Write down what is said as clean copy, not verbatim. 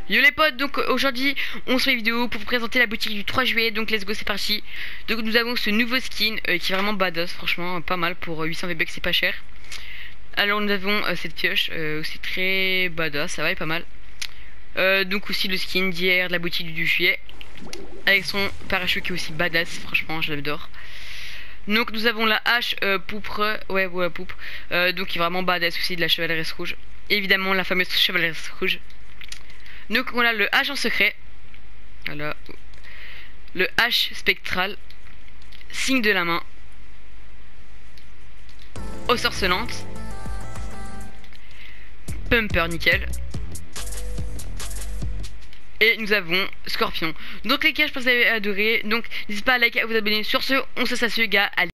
Yo les potes, donc aujourd'hui on se fait une vidéo pour vous présenter la boutique du 3 juillet, donc let's go, c'est parti. Donc nous avons ce nouveau skin qui est vraiment badass, franchement pas mal pour 800 V-Bucks, c'est pas cher. Alors nous avons cette pioche aussi très badass, ça va, est pas mal. Donc aussi le skin d'hier de la boutique du juillet avec son parachute qui est aussi badass, franchement je l'adore. Donc nous avons la hache poupre, ouais voilà poupe, donc qui est vraiment badass aussi, de la chevaleresse rouge. Évidemment la fameuse chevaleresse rouge. Donc on a le agent secret, voilà, le H spectral, signe de la main, eau sorcelante, pumper nickel, et nous avons Scorpion. Donc les gars, je pense que vous avez adoré, donc n'hésitez pas à liker, à vous abonner. Sur ce, on se salue gars, allez.